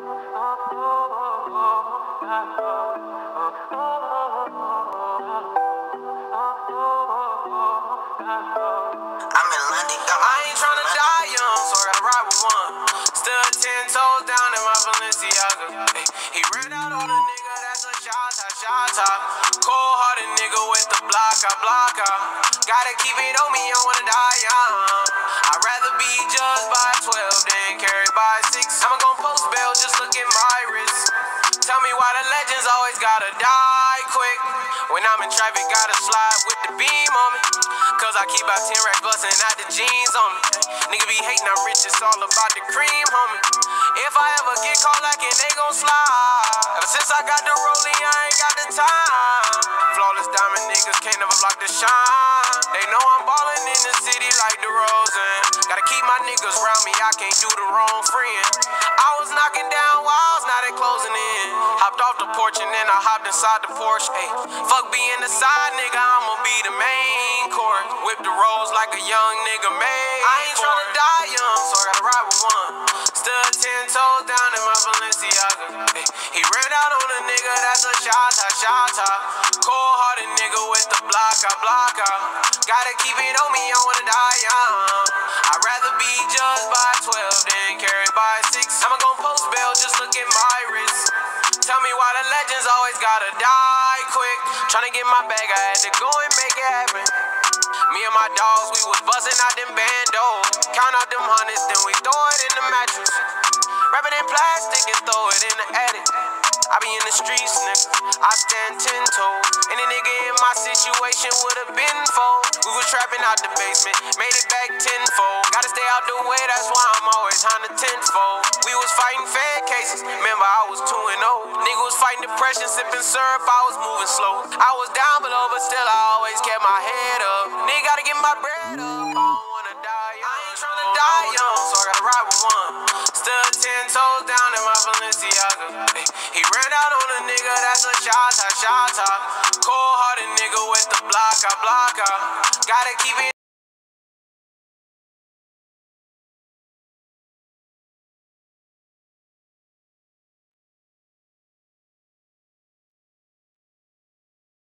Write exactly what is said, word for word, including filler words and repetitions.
London, I ain't tryna die young, so I gotta ride with one. Stood ten toes down in my Balenciaga. Ay, he ran out on a nigga, that's a shot, shot, shot. Cold-hearted nigga with the block, I block out. Gotta keep it on me, I wanna die young. I'd rather be judged by twelve than carried by six. I'ma gon' post bail, just look at my wrist. Tell me why the legends always gotta die quick. When I'm in traffic, gotta slide with the beam on me. Cause I keep out ten racks bustin' out the jeans on me. Nigga be hating, I'm rich, it's all about the cream, homie. If I ever get caught lacking, they gon' slide. Ever since I got the rolling, I ain't got the time. Flawless diamond niggas can't never block the shine. They know I'm ballin' in the city like the Rosen. Gotta keep my niggas round me, I can't do the wrong friend. I was knocking down walls, now they closing in. Hopped off the porch and then I hopped inside the Porsche. Ay, fuck being the side nigga, I'ma be the main course. Whip the rolls like a young nigga made. I ain't tryna die young, so I gotta ride with one. Stood ten toes down in my Balenciaga. Ay, he ran out on a nigga, that's a shot, shot, shot. Cold-hearted nigga with the block, I block out. Gotta keep it on me, I wanna die young. I'd rather be judged by twelve than carried by six. I'ma gon' post bail, just look at my wrist. Tell me why the legends always gotta die quick. Tryna get my bag, I had to go and make it happen. Me and my dogs, we was buzzing out them bandos. Count out them hundreds, then we throw it in the mattress. Wrap it in plastic and throw it in the attic. I be in the streets, nigga, I stand ten toes. Any nigga in my situation would've been fold. We was trapping out the basement, made it back tenfold. Gotta stay out the way, that's why I'm always on the tenfold. We was fighting fed cases, remember I was two and oh. Nigga was fighting depression, sipping syrup, I was moving slow. I was down below, but still I always kept my head up. Nigga gotta get my bread up, I don't wanna die young. I ain't tryna die young, so I gotta ride with one. Stood ten toes down in my Balenciaga. Ay, he ran out on a nigga, that's a shot, shot, shot. Cold-hearted nigga with the block, I block out. Gotta keep it